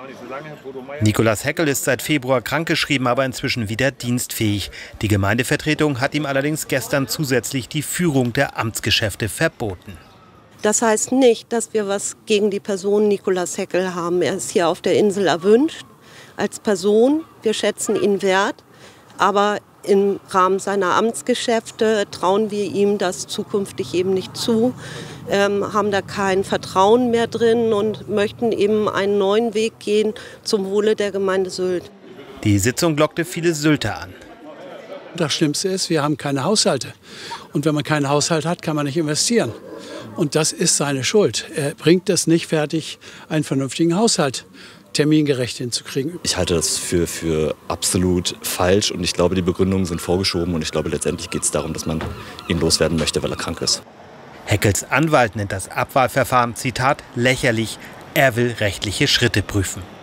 Nikolaus Heckel ist seit Februar krankgeschrieben, aber inzwischen wieder dienstfähig. Die Gemeindevertretung hat ihm allerdings gestern zusätzlich die Führung der Amtsgeschäfte verboten. Das heißt nicht, dass wir was gegen die Person Nikolaus Heckel haben. Er ist hier auf der Insel erwünscht als Person. Wir schätzen ihn wert, aber im Rahmen seiner Amtsgeschäfte trauen wir ihm das zukünftig eben nicht zu, haben da kein Vertrauen mehr drin und möchten eben einen neuen Weg gehen zum Wohle der Gemeinde Sylt. Die Sitzung lockte viele Sylter an. Das Schlimmste ist, wir haben keine Haushalte. Und wenn man keinen Haushalt hat, kann man nicht investieren. Und das ist seine Schuld. Er bringt es nicht fertig, einen vernünftigen Haushalt termingerecht hinzukriegen. Ich halte das für absolut falsch und ich glaube, die Begründungen sind vorgeschoben und ich glaube, letztendlich geht es darum, dass man ihn loswerden möchte, weil er krank ist. Heckels Anwalt nennt das Abwahlverfahren, Zitat, lächerlich. Er will rechtliche Schritte prüfen.